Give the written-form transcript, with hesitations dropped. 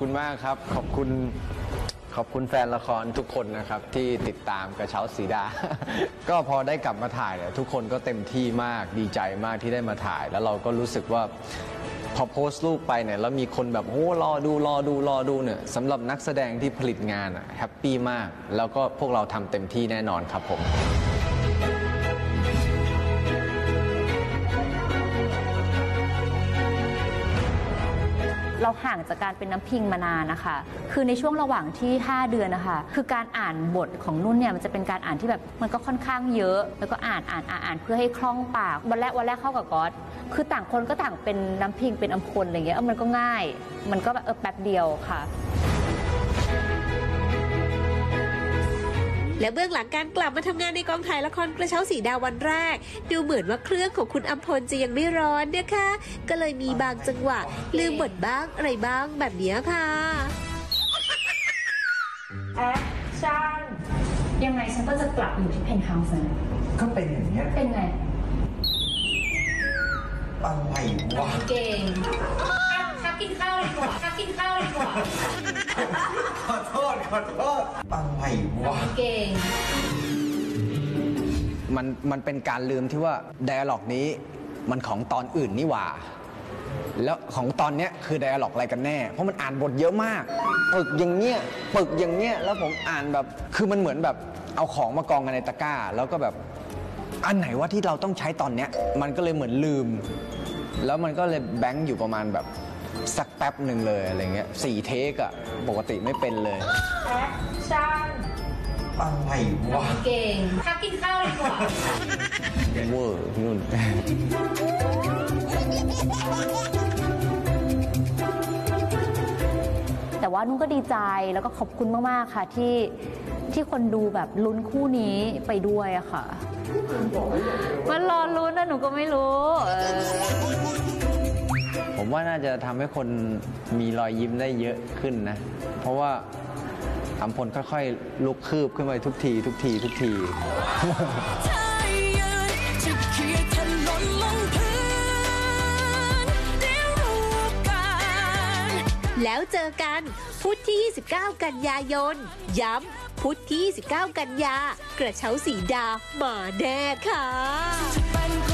คุณมากครับขอบคุณแฟนละครทุกคนนะครับที่ติดตามกระเช้าสีดา ก็พอได้กลับมาถ่ายเนี่ยทุกคนก็เต็มที่มากดีใจมากที่ได้มาถ่ายแล้วเราก็รู้สึกว่าพอโพสต์รูปไปเนี่ยแล้วมีคนแบบโอ้รอดูเนี่ยสำหรับนักแสดงที่ผลิตงานแฮปปี้มากแล้วก็พวกเราทำเต็มที่แน่นอนครับผมเราห่างจากการเป็นน้ำพิงมานานนะคะคือในช่วงระหว่างที่5เดือนนะคะคือการอ่านบทของนุ่นเนี่ยมันจะเป็นการอ่านที่แบบมันก็ค่อนข้างเยอะแล้วก็อ่านเพื่อให้คล่องปากวันแรกเข้ากับก๊อตคือต่างคนก็ต่างเป็นน้ำพิงเป็นอัมพลอะไรเงี้ยมันก็ง่ายมันก็แบบแป๊บเดียวค่ะและเบื้องหลังการกลับมาทำงานในกองถ่ายละครกระเช้าสีดาวันแรกดูเหมือนว่าเครื่องของคุณอัมพลจะยังไม่ร้อนนะคะก็เลยมีบางจังหวะลืมบทบ้างอะไรบ้างแบบนี้ค่ะแอคชั่นยังไงฉันก็จะกลับอยู่ที่เพนท์เฮาส์นะก็เป็นอย่างเงี้ยเป็นไงอะไรวะเก่งพักกินข้าวดีกว่าขอโทษอะไรวะเก่งมันเป็นการลืมที่ว่าไดอะล็อกนี้มันของตอนอื่นนี่หว่าแล้วของตอนเนี้ยคือไดอะล็อกอะไรกันแน่เพราะมันอ่านบทเยอะมากปึกอย่างเงี้ยแล้วผมอ่านแบบคือมันเหมือนแบบเอาของมากองกันในตะกร้าแล้วก็แบบอันไหนว่าที่เราต้องใช้ตอนเนี้ยมันก็เลยเหมือนลืมแล้วมันก็เลยแบงค์อยู่ประมาณแบบสักแป๊บหนึ่งเลยอะไรเงี้ย4 เทคอะปกติไม่เป็นเลยแอคชั่นอะไรวะเก่งพักกินข้าวดีกว่าเวอร์พี่นุ่นแต่ว่านุ่นก็ดีใจแล้วก็ขอบคุณมากๆค่ะที่คนดูแบบลุ้นคู่นี้ไปด้วยอะค่ะมันรอลุ้นนะหนูก็ไม่รู้ผมว่าน่าจะทำให้คนมีรอยยิ้มได้เยอะขึ้นนะเพราะว่าอัมพลค่อยๆลุกคืบขึ้นไปทุกทีแล้วเจอกันพุธที่29กันยายนย้ำพุธที่29กันยากระเช้าสีดามาแน่ค่ะ